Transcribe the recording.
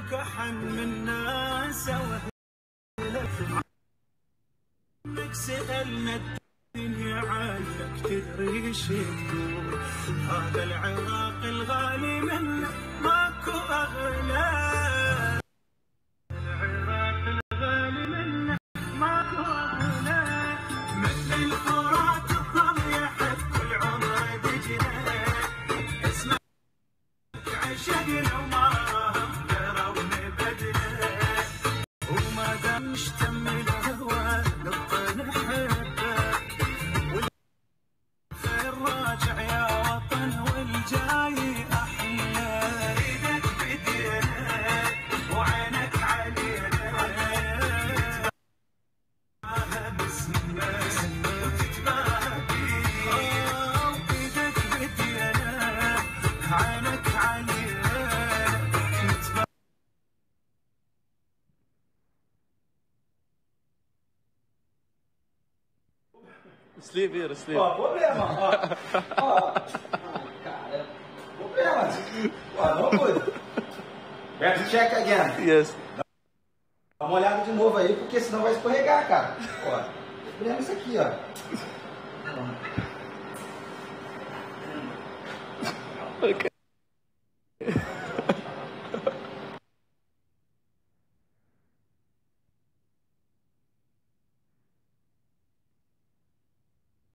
كحن من ناس وهلك سألنا الدنيا عنك تدري ايش تقول. هذا العراق الغالي منه ماكو اغلى. العراق الغالي منه ماكو اغلى. مثل الفرات الضم يحب العمر دجله. اسمك عشقنا وما غيره ونبدله. وما دام اشتم الهوى نبطل نحبك. والخير راجع يا وطن والجاي احلى. ايدك بايدينا وعينك علينا. تتباهى باسمك وتتباهى بينا. ايدك بايدينا عينك علينا. Sleep here, sleep. Problema. Cara, problema. No good. Back check again. Yes. Dá uma olhada de novo aí, porque senão vai escorregar, cara. Ó, problema isso aqui, ó. Okay.